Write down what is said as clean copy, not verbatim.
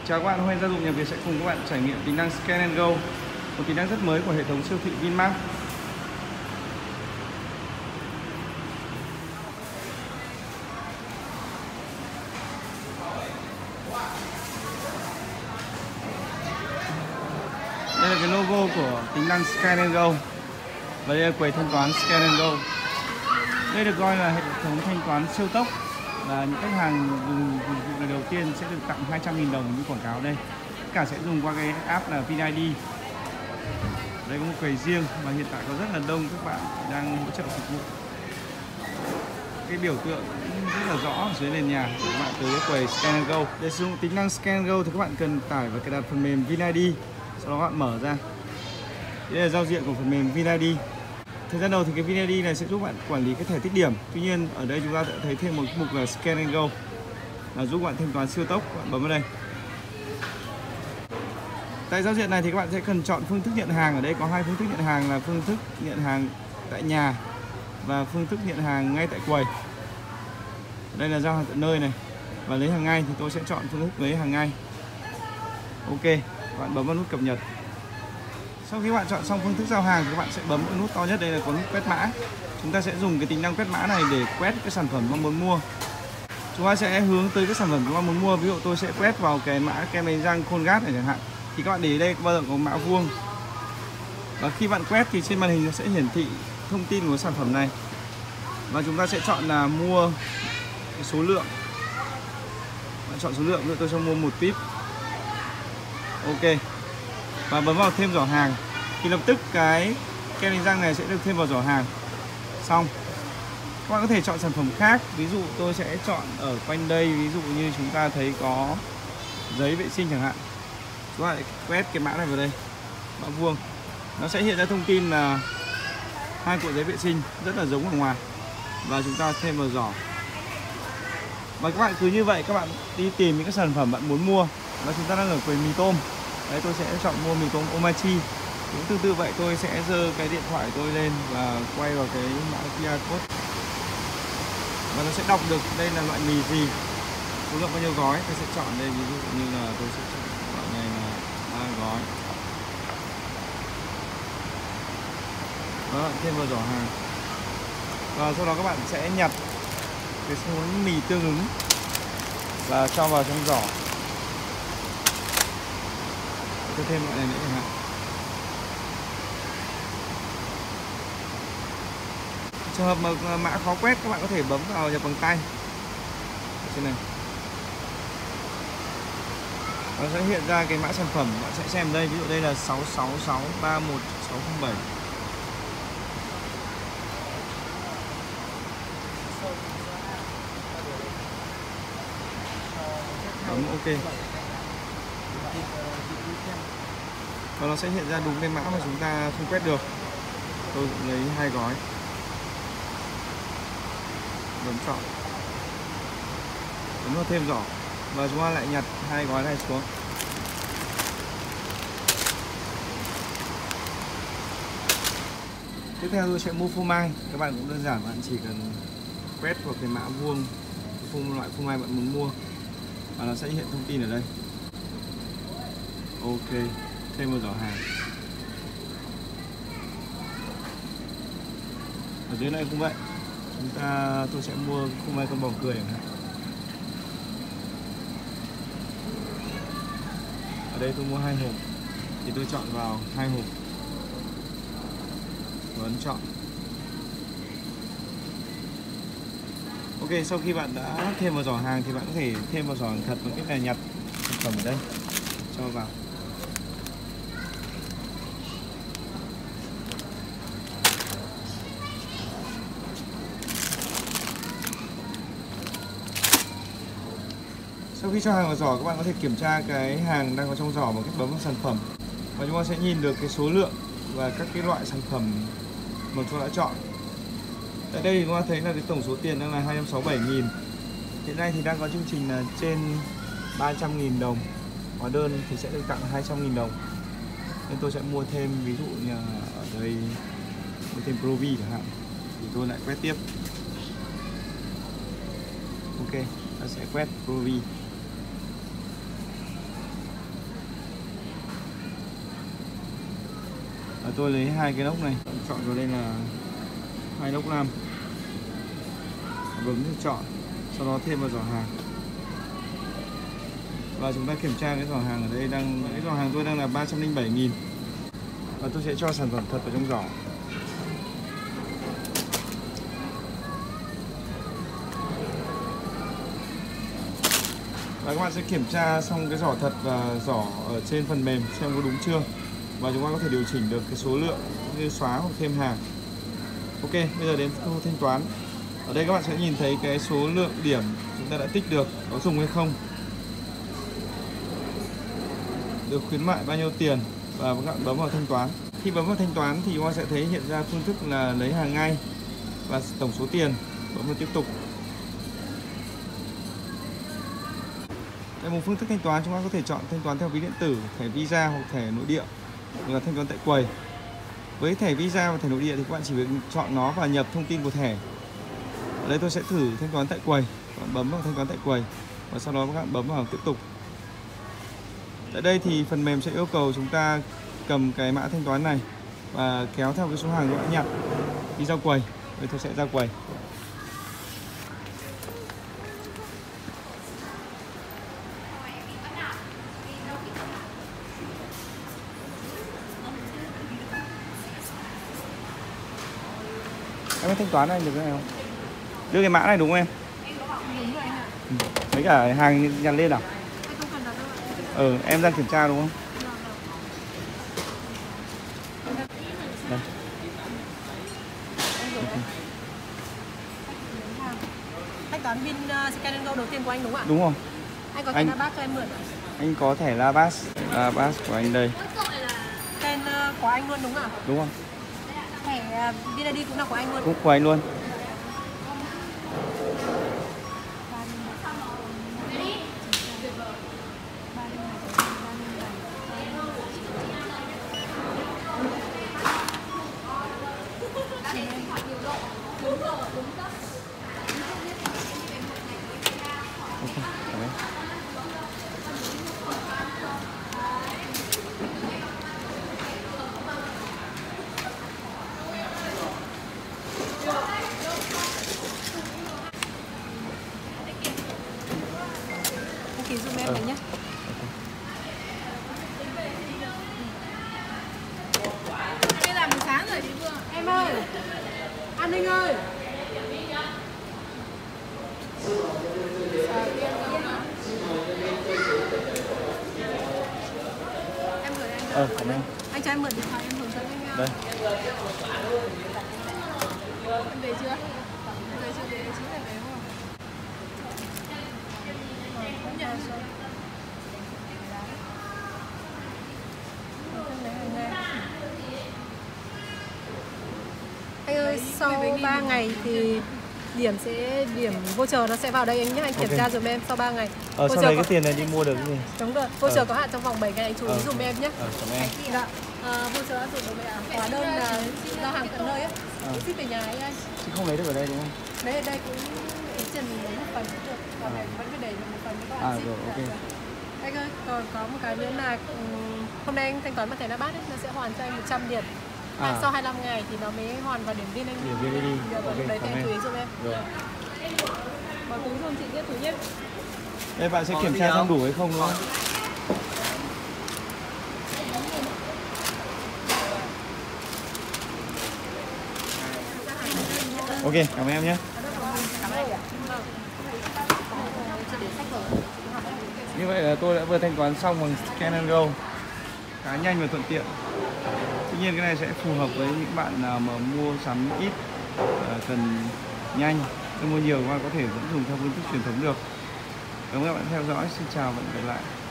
Chào các bạn, hôm nay Gia dụng Nhà Việt sẽ cùng các bạn trải nghiệm tính năng Scan and Go, một tính năng rất mới của hệ thống siêu thị Vinmart. Đây là cái logo của tính năng Scan and Go và đây là quầy thanh toán Scan and Go. Đây được coi là hệ thống thanh toán siêu tốc, và những khách hàng dùng dịch vụ này đầu tiên sẽ được tặng 200.000 đồng như quảng cáo đây. Tất cả sẽ dùng qua cái app là VinID. Đây có một quầy riêng và hiện tại có rất là đông các bạn đang hỗ trợ phục vụ. Cái biểu tượng rất là rõ ở dưới nền nhà để các bạn tới cái quầy Scan and Go. Để sử dụng tính năng Scan and Go thì các bạn cần tải và cài đặt phần mềm VinID, sau đó các bạn mở ra. Đây là giao diện của phần mềm VinID. Thời gian đầu thì cái VinID này sẽ giúp bạn quản lý cái thẻ tích điểm. Tuy nhiên ở đây chúng ta sẽ thấy thêm một mục là Scan and Go, là giúp bạn thanh toán siêu tốc. Các bạn bấm vào đây. Tại giao diện này thì các bạn sẽ cần chọn phương thức nhận hàng. Ở đây có hai phương thức nhận hàng là phương thức nhận hàng tại nhà và phương thức nhận hàng ngay tại quầy. Đây là giao hàng tận nơi này và lấy hàng ngay thì tôi sẽ chọn phương thức lấy hàng ngay. Ok, các bạn bấm vào nút cập nhật. Sau khi bạn chọn xong phương thức giao hàng thì các bạn sẽ bấm vào nút to nhất, đây là có nút quét mã. Chúng ta sẽ dùng cái tính năng quét mã này để quét cái sản phẩm mà muốn mua. Chúng ta sẽ hướng tới cái sản phẩm chúng ta muốn mua. Ví dụ tôi sẽ quét vào cái mã kem đánh răng Colgate này chẳng hạn. Thì các bạn để ý đây bao giờ có mã vuông. Và khi bạn quét thì trên màn hình nó sẽ hiển thị thông tin của sản phẩm này. Và chúng ta sẽ chọn là mua cái số lượng. Bạn chọn số lượng, ví dụ tôi sẽ mua 1 pip. Ok. Và bấm vào thêm giỏ hàng thì lập tức cái kem đánh răng này sẽ được thêm vào giỏ hàng. Xong. Các bạn có thể chọn sản phẩm khác. Ví dụ tôi sẽ chọn ở quanh đây, ví dụ như chúng ta thấy có giấy vệ sinh chẳng hạn. Chúng ta lại quét cái mã này vào đây, mã vuông. Nó sẽ hiện ra thông tin là 2 cuộn giấy vệ sinh rất là giống ở ngoài. Và chúng ta thêm vào giỏ. Và các bạn cứ như vậy các bạn đi tìm những cái sản phẩm bạn muốn mua. Và chúng ta đang ở quầy mì tôm. Đấy, tôi sẽ chọn mua mì tôm Omachi. Cũng tương tự vậy, tôi sẽ giơ cái điện thoại tôi lên và quay vào cái mã QR code. Và nó sẽ đọc được đây là loại mì gì, số lượng bao nhiêu gói. Tôi sẽ chọn đây, ví dụ như là tôi sẽ chọn loại này là 3 gói. Đó, thêm vào giỏ hàng. Và sau đó các bạn sẽ nhặt cái số mì tương ứng và cho vào trong giỏ. Tôi thêm loại này nữa chẳng hạn. Trường hợp mà mã khó quét các bạn có thể bấm vào nhập bằng tay ở trên này. Nó sẽ hiện ra cái mã sản phẩm, bạn sẽ xem đây, ví dụ đây là 66631607. Bấm ok. Và nó sẽ hiện ra đúng cái mã mà chúng ta không quét được. Tôi cũng lấy 2 gói. Bấm chọn. Bấm vào thêm giỏ. Và chúng ta lại nhặt 2 gói này xuống. Tiếp theo tôi sẽ mua phô mai. Các bạn cũng đơn giản, bạn chỉ cần quét vào cái mã vuông loại phô mai bạn muốn mua và nó sẽ hiện thông tin ở đây. Ok, thêm vào giỏ hàng. Ở dưới này cũng vậy. Tôi sẽ mua phô mai con bò cười chẳng hạn. Ở đây tôi mua 2 hộp thì tôi chọn vào 2 hộp. Và ấn chọn. Ok, sau khi bạn đã thêm vào giỏ hàng thì bạn có thể thêm vào giỏ hàng thật bằng cách là nhặt sản phẩm ở đây, cho vào. Sau khi cho hàng vào giỏ, các bạn có thể kiểm tra cái hàng đang có trong giỏ bằng cách bấm vào sản phẩm. Và chúng ta sẽ nhìn được cái số lượng và các cái loại sản phẩm mà chúng ta đã chọn. Tại đây thì chúng ta thấy là cái tổng số tiền đang là 267.000. Hiện nay thì đang có chương trình là trên 300.000 đồng. Hóa đơn thì sẽ được tặng 200.000 đồng. Nên tôi sẽ mua thêm, ví dụ như ở đây mua thêm Provi chẳng hạn. Thì tôi lại quét tiếp. Ok, ta sẽ quét Provi. Và tôi lấy 2 cái lốc này, chọn vào đây là 2 lốc lam, bấm nút chọn, sau đó thêm vào giỏ hàng. Và chúng ta kiểm tra cái giỏ hàng ở đây cái giỏ hàng tôi đang là 307.000. Và tôi sẽ cho sản phẩm thật vào trong giỏ. Và các bạn sẽ kiểm tra xong cái giỏ thật và giỏ ở trên phần mềm xem có đúng chưa. Và chúng ta có thể điều chỉnh được cái số lượng như xóa hoặc thêm hàng. Ok, bây giờ đến khâu thanh toán. Ở đây các bạn sẽ nhìn thấy cái số lượng điểm chúng ta đã tích được có dùng hay không, được khuyến mại bao nhiêu tiền, và các bạn bấm vào thanh toán. Khi bấm vào thanh toán thì chúng ta sẽ thấy hiện ra phương thức là lấy hàng ngay và tổng số tiền. Bấm vào tiếp tục. Tại một phương thức thanh toán, chúng ta có thể chọn thanh toán theo ví điện tử, thẻ Visa hoặc thẻ nội địa, hoặc là thanh toán tại quầy. Với thẻ Visa và thẻ nội địa thì các bạn chỉ việc chọn nó và nhập thông tin của thẻ. Ở đây tôi sẽ thử thanh toán tại quầy. Các bạn bấm vào thanh toán tại quầy và sau đó các bạn bấm vào tiếp tục. Tại đây thì phần mềm sẽ yêu cầu chúng ta cầm cái mã thanh toán này và kéo theo cái số hàng các bạn nhận đi ra quầy. Đây tôi sẽ ra quầy. Em có thanh toán anh được cái này không? Đưa cái mã này đúng không em? Đúng rồi anh ạ. Với cả hàng nhặt lên à? Anh không cần đặt đâu ạ. Em đang kiểm tra đúng không? Đây. Thanh toán pin Scan and Go đầu tiên của anh đúng không ạ? Đúng không? Anh có thẻ Labas cho em mượn ạ? Anh có thẻ Labas của anh đây. Tên của anh luôn đúng không ạ? Đúng không? Thẻ VND cũng là của anh luôn. Cũng của anh luôn. Anh ký giúp em đấy nhé. Đây là buổi sáng rồi chị Phương. Em ơi, An Ninh ơi. Em gửi anh. Cảm ơn. Anh cho em mượn điện thoại em hướng dẫn anh. Đây. Em về chưa? Em về chưa? Để chính là về đúng không? Không nhận rồi. Anh ơi, sau 3 ngày thì điểm voucher nó sẽ vào đây anh nhé, anh kiểm tra giùm em sau 3 ngày. Sau này cái tiền này đi mua được cái gì? Đúng rồi, voucher có hạn trong vòng 7 ngày, anh chú ý giùm em nhé. Cảm ơn em. Dạ, voucher áp dụng đối với hóa đơn là giao hàng tận nơi á, ship về nhà ấy anh. Chứ không lấy được ở đây đúng không? Đấy ở đây cũng ý tiền mình lấy một phần cũng được, còn này vẫn cứ để một phần cho các bạn ship. Rồi, ok. Anh ơi, còn có một cái nữa là hôm nay anh thanh toán bằng thẻ Labas ấy, nó sẽ hoàn cho anh 100 điểm. Sau 25 ngày thì nó mới hoàn vào điểm viên anh. Điểm viên đi. Ok, đấy thì anh chú ý giùm em. Rồi. Bỏ túi giùm chị tiếp túi nhé. Đây bạn sẽ kiểm tra xem đủ hay không đúng không? Ok, cảm ơn em nhé. Như vậy là tôi đã vừa thanh toán xong bằng Scan and Go, khá nhanh và thuận tiện. Tuy nhiên cái này sẽ phù hợp với những bạn nào mà mua sắm ít, cần nhanh, không mua nhiều, các bạn có thể vẫn dùng theo phương thức truyền thống được. Cảm ơn các bạn theo dõi, xin chào và hẹn gặp lại.